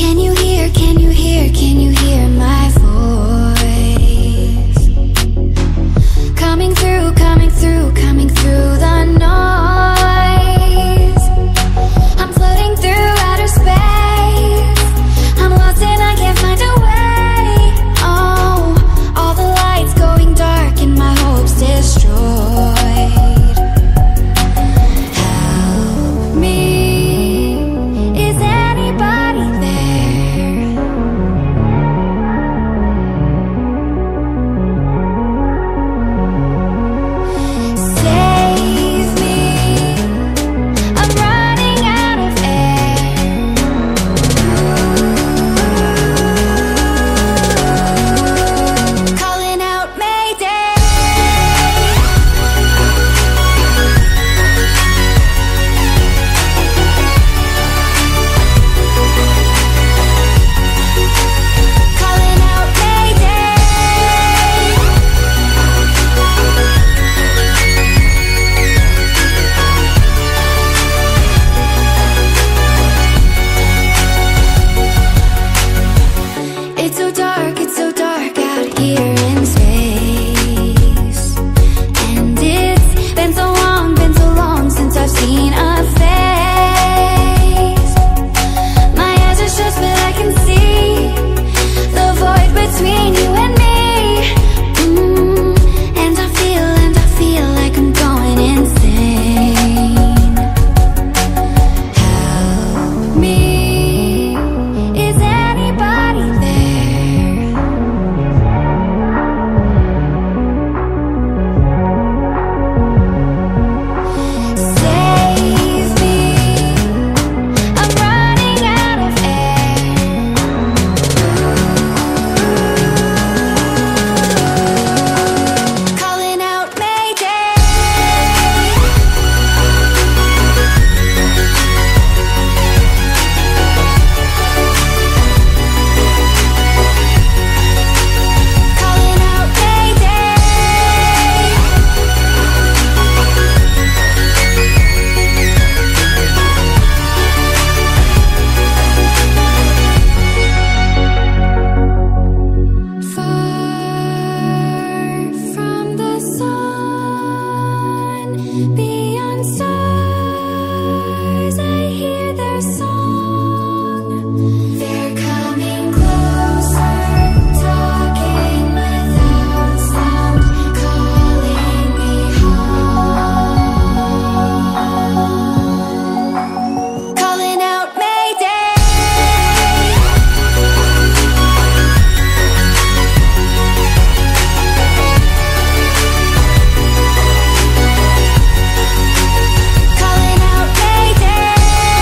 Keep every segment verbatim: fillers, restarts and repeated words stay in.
Can you hear, can you hear, can you hear my voice? Coming through, coming through, coming through the noise. I'm floating through outer space. I'm lost and I can't find a way. Oh, all the lights going dark and my hopes destroyed. Help me. Is anybody there? Save me. I'm running out of air. Calling out Mayday. Calling out Mayday. It's so dark, it's so dark out here in space. And it's been so long, been so long since I've seen a face. My eyes are shut but I can see the void between you and me. Mm, and I feel, and I feel like I'm going insane. Help me. Is anybody there? Save me. I'm running out of air. Calling out Mayday. Calling out Mayday. Far from the sun, beyond stars, I hear their song. They're coming closer, talking without sound, calling me home. Calling out Mayday. Calling out Mayday.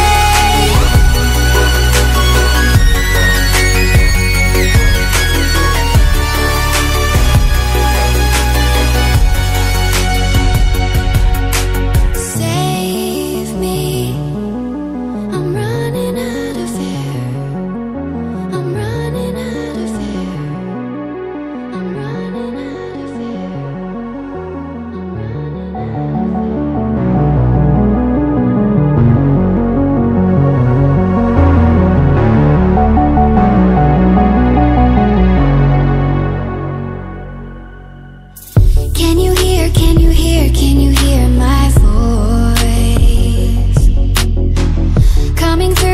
Save me. I'm running out of air. I'm running out of air. I'm running out of air. I'm running out of Can you hear, can you hear, can you hear my voice? Coming through